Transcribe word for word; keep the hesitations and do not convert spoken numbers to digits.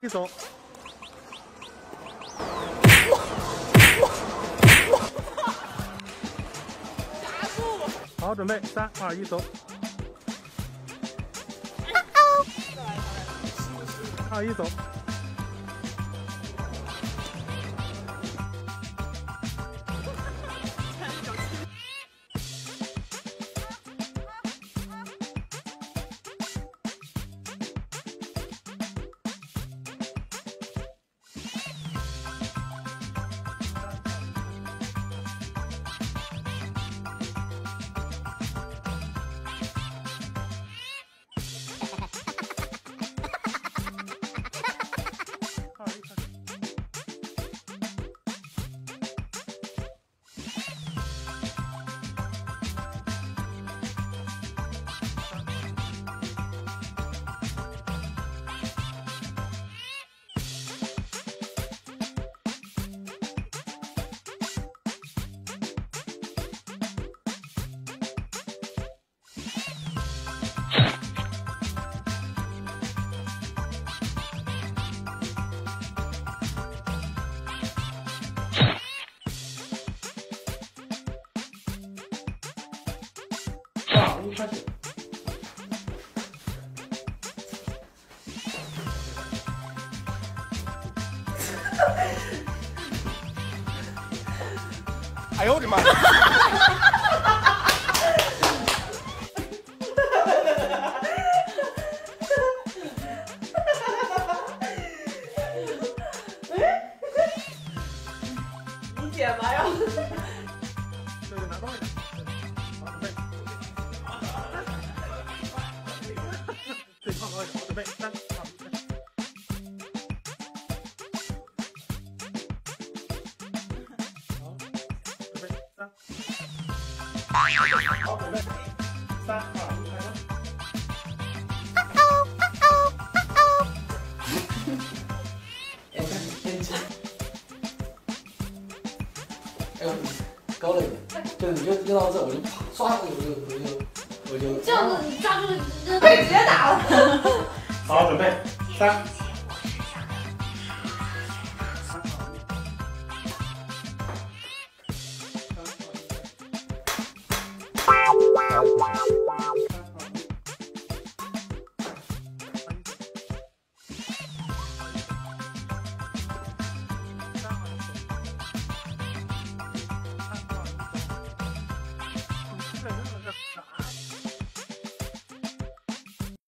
一走。好，准备，三二一，走。二一走。 好，一开始。 哎呦我的妈！ 你剪吧要。 这个拿高一点。好，准备。对，放高一点。好，准备，三二一。 好，准备，三二一，开始。 哎，开始先轻。哎，我高了一点，就是你就扔到这，我就啪刷，我就我就我就。 这样子你抓住，就可以直接打了。 好，准备，三。